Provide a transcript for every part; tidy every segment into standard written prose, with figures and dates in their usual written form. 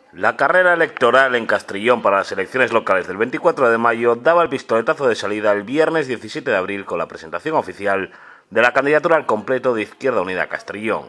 La carrera electoral en Castrillón para las elecciones locales del 24 de mayo daba el pistoletazo de salida el viernes 17 de abril con la presentación oficial de la candidatura al completo de Izquierda Unida Castrillón.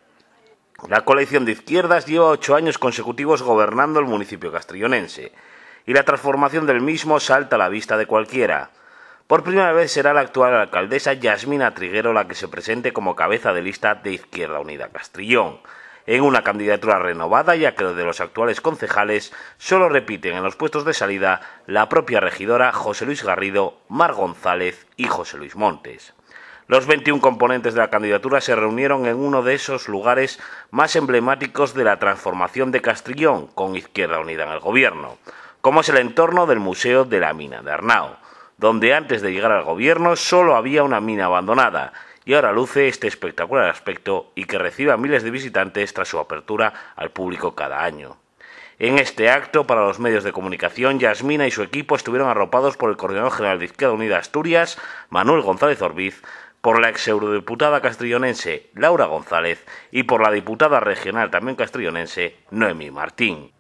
La coalición de izquierdas lleva 8 años consecutivos gobernando el municipio castrillonense y la transformación del mismo salta a la vista de cualquiera. Por primera vez será la actual alcaldesa Yasmina Triguero la que se presente como cabeza de lista de Izquierda Unida Castrillón, en una candidatura renovada, ya que de los actuales concejales solo repiten en los puestos de salida la propia regidora José Luis Garrido, Mar González y José Luis Montes. Los 21 componentes de la candidatura se reunieron en uno de esos lugares más emblemáticos de la transformación de Castrillón, con Izquierda Unida en el gobierno, como es el entorno del Museo de la Mina de Arnao, donde antes de llegar al gobierno solo había una mina abandonada, y ahora luce este espectacular aspecto y que recibe a miles de visitantes tras su apertura al público cada año. En este acto, para los medios de comunicación, Yasmina y su equipo estuvieron arropados por el coordinador general de Izquierda Unida Asturias, Manuel González Orbiz, por la ex eurodiputada castrillonense Laura González y por la diputada regional también castrillonense Noemí Martín.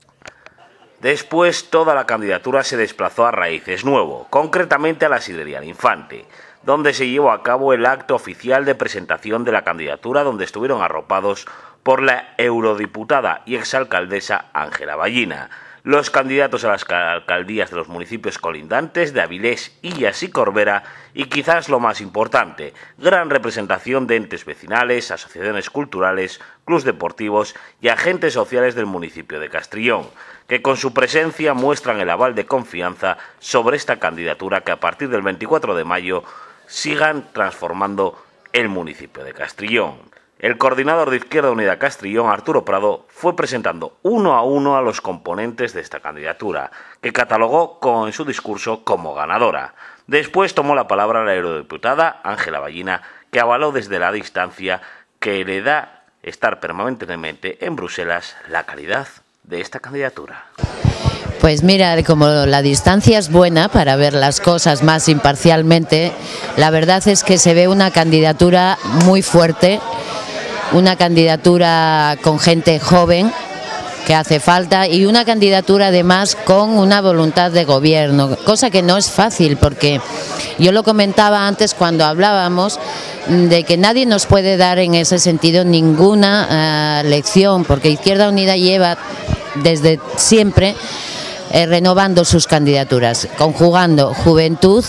Después, toda la candidatura se desplazó a Raíces Nuevo, concretamente a la Sidrería El Infante, donde se llevó a cabo el acto oficial de presentación de la candidatura, donde estuvieron arropados por la eurodiputada y exalcaldesa Ángela Ballina, los candidatos a las alcaldías de los municipios colindantes de Avilés, Illas y Corbera, y quizás lo más importante, gran representación de entes vecinales, asociaciones culturales, clubes deportivos y agentes sociales del municipio de Castrillón, que con su presencia muestran el aval de confianza sobre esta candidatura que a partir del 24 de mayo sigan transformando el municipio de Castrillón. El coordinador de Izquierda Unida Castrillón, Arturo Prado, fue presentando uno a uno a los componentes de esta candidatura, que catalogó en su discurso como ganadora. Después tomó la palabra la eurodiputada Ángela Ballina, que avaló desde la distancia que le da estar permanentemente en Bruselas la calidad de esta candidatura. Pues mira, como la distancia es buena para ver las cosas más imparcialmente, la verdad es que se ve una candidatura muy fuerte, una candidatura con gente joven que hace falta y una candidatura además con una voluntad de gobierno, cosa que no es fácil porque yo lo comentaba antes cuando hablábamos de que nadie nos puede dar en ese sentido ninguna lección, porque Izquierda Unida lleva desde siempre renovando sus candidaturas, conjugando juventud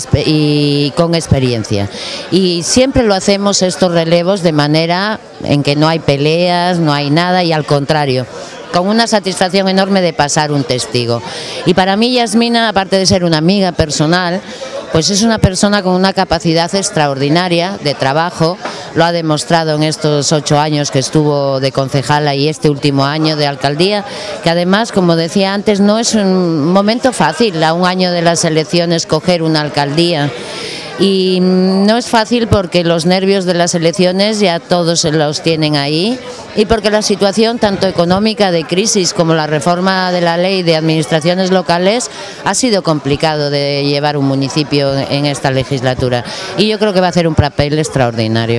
y con experiencia. Y siempre lo hacemos estos relevos de manera en que no hay peleas, no hay nada y al contrario, con una satisfacción enorme de pasar un testigo. Y para mí Yasmina, aparte de ser una amiga personal, pues es una persona con una capacidad extraordinaria de trabajo, lo ha demostrado en estos 8 años que estuvo de concejala y este último año de alcaldía, que además, como decía antes, no es un momento fácil a un año de las elecciones coger una alcaldía. Y no es fácil porque los nervios de las elecciones ya todos los tienen ahí y porque la situación tanto económica de crisis como la reforma de la ley de administraciones locales ha sido complicado de llevar un municipio en esta legislatura y yo creo que va a hacer un papel extraordinario.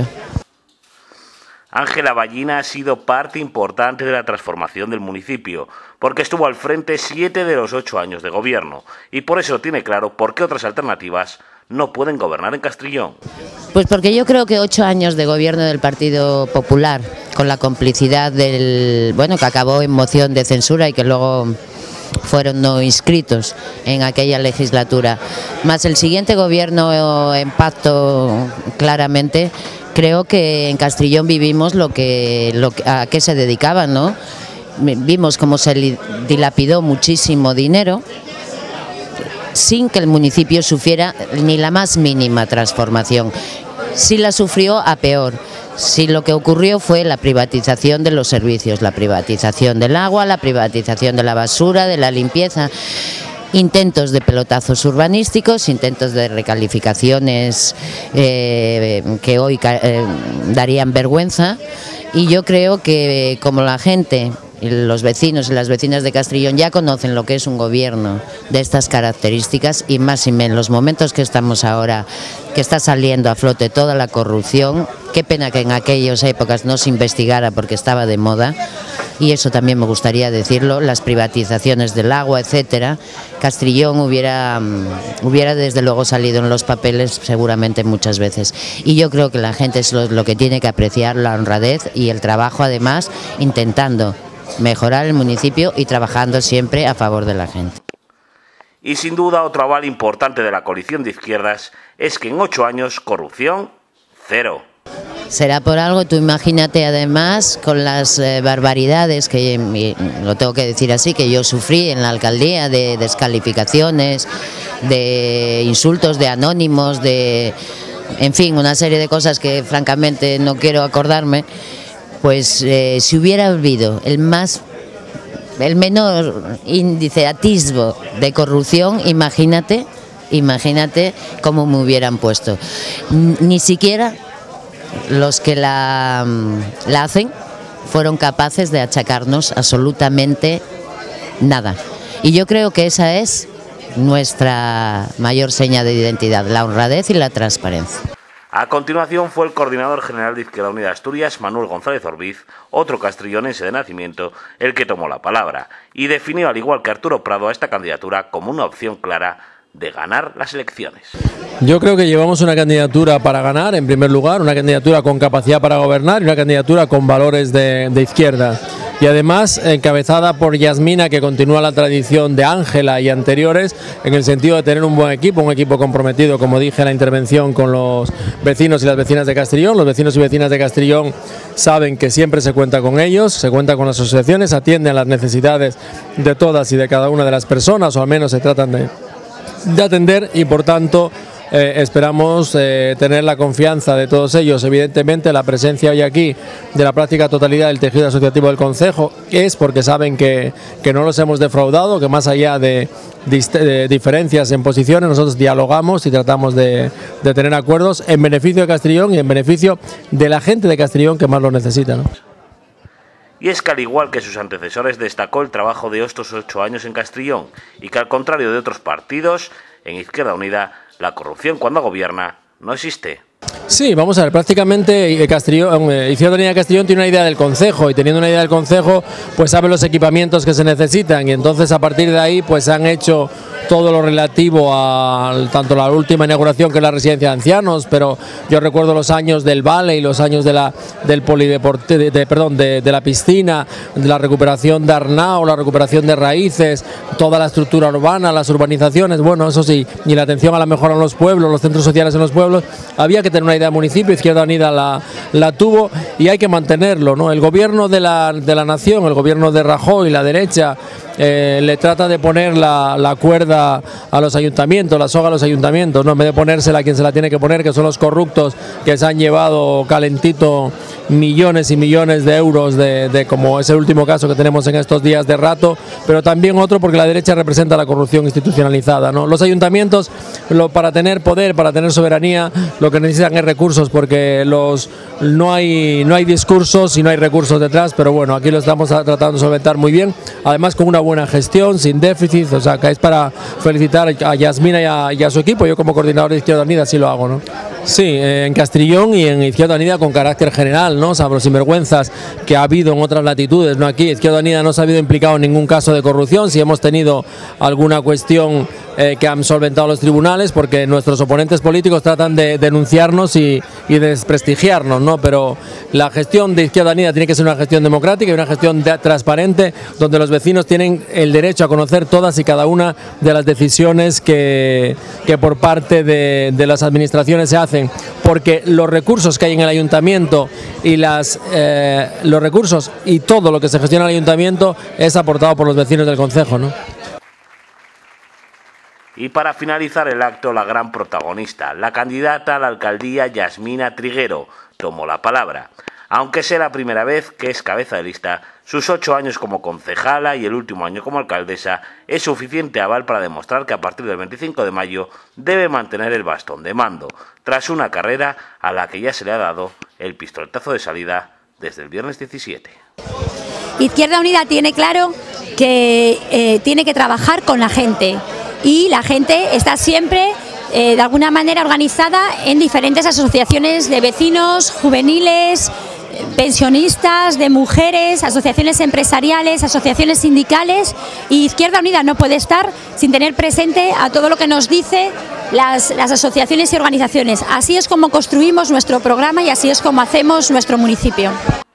Ángela Ballina ha sido parte importante de la transformación del municipio, porque estuvo al frente 7 de los 8 años de gobierno y por eso tiene claro por qué otras alternativas no pueden gobernar en Castrillón. Pues porque yo creo que 8 años de gobierno del Partido Popular, con la complicidad del, que acabó en moción de censura y que luego fueron no inscritos en aquella legislatura, más el siguiente gobierno en pacto claramente, creo que en Castrillón vivimos a qué se dedicaban, ¿no? Vimos cómo se dilapidó muchísimo dinero sin que el municipio sufriera ni la más mínima transformación. Sí la sufrió a peor. Sí, lo que ocurrió fue la privatización de los servicios, la privatización del agua, la privatización de la basura, de la limpieza, intentos de pelotazos urbanísticos, intentos de recalificaciones que hoy darían vergüenza, y yo creo que como la gente, los vecinos y las vecinas de Castrillón ya conocen lo que es un gobierno de estas características y más y menos en los momentos que estamos ahora, que está saliendo a flote toda la corrupción, qué pena que en aquellas épocas no se investigara porque estaba de moda. y eso también me gustaría decirlo, las privatizaciones del agua, etcétera, Castrillón hubiera desde luego salido en los papeles seguramente muchas veces. Y yo creo que la gente es lo que tiene que apreciar, la honradez y el trabajo, además, intentando mejorar el municipio y trabajando siempre a favor de la gente. Y sin duda otro aval importante de la coalición de izquierdas es que en 8 años corrupción cero. Será por algo, tú imagínate, además, con las barbaridades que, lo tengo que decir así, que yo sufrí en la alcaldía, de descalificaciones, de insultos, de anónimos, de, en fin, una serie de cosas que francamente no quiero acordarme. Pues si hubiera habido el menor índice, atisbo de corrupción, imagínate cómo me hubieran puesto. Ni siquiera los que la hacen fueron capaces de achacarnos absolutamente nada. Y yo creo que esa es nuestra mayor seña de identidad, la honradez y la transparencia. A continuación fue el coordinador general de Izquierda Unida Asturias, Manuel González Orbiz, otro castrillonense de nacimiento, el que tomó la palabra y definió, al igual que Arturo Prado, a esta candidatura como una opción clara de ganar las elecciones. Yo creo que llevamos una candidatura para ganar, en primer lugar, una candidatura con capacidad para gobernar y una candidatura con valores de izquierda. Y además encabezada por Yasmina, que continúa la tradición de Ángela y anteriores, en el sentido de tener un buen equipo, un equipo comprometido, como dije en la intervención, con los vecinos y las vecinas de Castrillón. Los vecinos y vecinas de Castrillón saben que siempre se cuenta con ellos, se cuenta con las asociaciones, atienden las necesidades de todas y de cada una de las personas, o al menos se tratan de atender, y por tanto esperamos tener la confianza de todos ellos. Evidentemente la presencia hoy aquí de la práctica totalidad del tejido asociativo del concejo es porque saben que no los hemos defraudado, que más allá de diferencias en posiciones nosotros dialogamos y tratamos de tener acuerdos en beneficio de Castrillón y en beneficio de la gente de Castrillón que más lo necesita, ¿no? Y es que, al igual que sus antecesores, destacó el trabajo de estos 8 años en Castrillón y que, al contrario de otros partidos, en Izquierda Unida la corrupción cuando gobierna no existe. Sí, vamos a ver, prácticamente Izquierda Unida de Castrillón tiene una idea del concejo, y teniendo una idea del concejo pues sabe los equipamientos que se necesitan, y entonces a partir de ahí pues han hecho todo lo relativo a tanto la última inauguración, que es la residencia de ancianos, pero yo recuerdo los años del vale y los años del polideporte, de la piscina, de la recuperación de Arnao, la recuperación de raíces, toda la estructura urbana, las urbanizaciones, bueno, eso sí, y la atención a la mejora en los pueblos, los centros sociales en los pueblos. Había que tener una idea de municipio, Izquierda Unida la tuvo y hay que mantenerlo, ¿no? El gobierno de la nación, el gobierno de Rajoy, la derecha, le trata de poner la cuerda a los ayuntamientos, la soga a los ayuntamientos, ¿no? En vez de ponérsela a quien se la tiene que poner, que son los corruptos que se han llevado calentito millones y millones de euros como es el último caso que tenemos en estos días de Rato, pero también otro porque la derecha representa la corrupción institucionalizada, ¿no? Los ayuntamientos, para tener poder, para tener soberanía, lo que necesitan es recursos, porque no hay discursos y no hay recursos detrás, pero bueno, aquí lo estamos tratando de solventar muy bien, además con una buena gestión, sin déficit, o sea, que es para felicitar a Yasmina y a su equipo. Yo como coordinador de Izquierda Unida sí lo hago, ¿no? Sí, en Castrillón y en Izquierda Unida con carácter general, ¿no? O sea, los sinvergüenzas que ha habido en otras latitudes, ¿no? Aquí Izquierda Unida no se ha habido implicado en ningún caso de corrupción. Si hemos tenido alguna cuestión que han solventado los tribunales, porque nuestros oponentes políticos tratan de denunciarnos y desprestigiarnos, ¿no? Pero la gestión de Izquierda Unida tiene que ser una gestión democrática y una gestión transparente, donde los vecinos tienen el derecho a conocer todas y cada una de las decisiones que por parte de las administraciones se hacen, porque los recursos que hay en el ayuntamiento y los recursos y todo lo que se gestiona en el ayuntamiento es aportado por los vecinos del concejo, ¿no? Y para finalizar el acto, la gran protagonista, la candidata a la alcaldía Yasmina Triguero, tomó la palabra. Aunque sea la primera vez que es cabeza de lista, sus 8 años como concejala y el último año como alcaldesa es suficiente aval para demostrar que a partir del 25 de mayo debe mantener el bastón de mando, tras una carrera a la que ya se le ha dado el pistoletazo de salida desde el viernes 17. Izquierda Unida tiene claro que tiene que trabajar con la gente, y la gente está siempre de alguna manera organizada en diferentes asociaciones de vecinos, juveniles, pensionistas, de mujeres, asociaciones empresariales, asociaciones sindicales, y Izquierda Unida no puede estar sin tener presente a todo lo que nos dice las asociaciones y organizaciones. Así es como construimos nuestro programa y así es como hacemos nuestro municipio.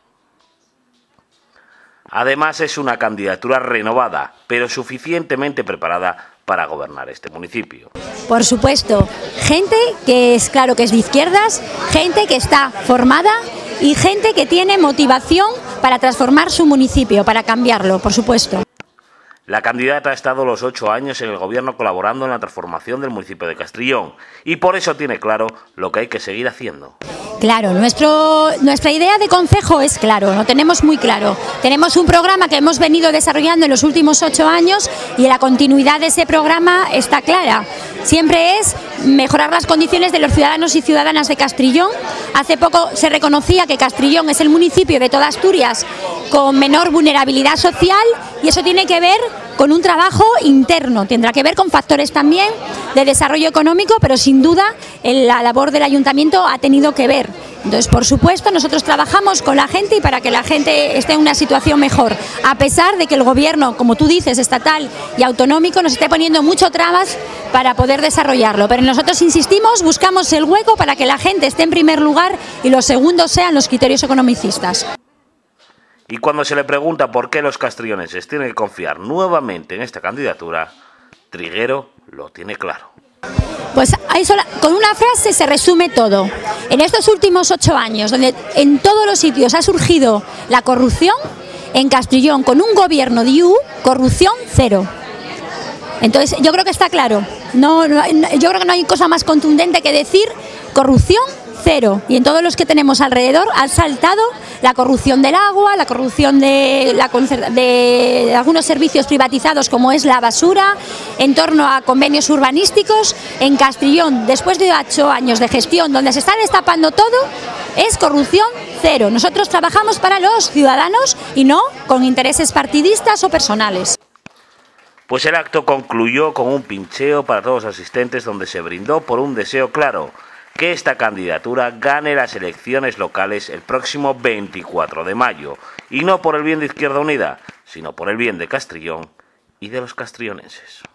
Además, es una candidatura renovada, pero suficientemente preparada para gobernar este municipio. Por supuesto, gente que es claro que es de izquierdas, gente que está formada y gente que tiene motivación para transformar su municipio, para cambiarlo, por supuesto. La candidata ha estado los 8 años en el gobierno colaborando en la transformación del municipio de Castrillón y por eso tiene claro lo que hay que seguir haciendo. Claro, nuestra idea de concejo es claro, lo tenemos muy claro. Tenemos un programa que hemos venido desarrollando en los últimos 8 años y la continuidad de ese programa está clara. Siempre es mejorar las condiciones de los ciudadanos y ciudadanas de Castrillón. Hace poco se reconocía que Castrillón es el municipio de toda Asturias con menor vulnerabilidad social y eso tiene que ver con un trabajo interno, tendrá que ver con factores también de desarrollo económico, pero sin duda la labor del ayuntamiento ha tenido que ver. Entonces, por supuesto, nosotros trabajamos con la gente y para que la gente esté en una situación mejor, a pesar de que el gobierno, como tú dices, estatal y autonómico, nos esté poniendo mucho trabas para poder desarrollarlo. Pero nosotros insistimos, buscamos el hueco para que la gente esté en primer lugar y los segundos sean los criterios economicistas. Y cuando se le pregunta por qué los castrillonenses tienen que confiar nuevamente en esta candidatura, Triguero lo tiene claro. Pues con una frase se resume todo. En estos últimos 8 años, donde en todos los sitios ha surgido la corrupción, en Castrillón, con un gobierno de IU, corrupción cero. Entonces, yo creo que está claro. Yo creo que no hay cosa más contundente que decir corrupción cero. Y en todos los que tenemos alrededor han saltado la corrupción del agua, la corrupción de algunos servicios privatizados como es la basura, en torno a convenios urbanísticos. En Castrillón, después de 8 años de gestión donde se está destapando todo, es corrupción cero. Nosotros trabajamos para los ciudadanos y no con intereses partidistas o personales. Pues el acto concluyó con un pincheo para todos los asistentes donde se brindó por un deseo claro: que esta candidatura gane las elecciones locales el próximo 24 de mayo, y no por el bien de Izquierda Unida, sino por el bien de Castrillón y de los castrillonenses.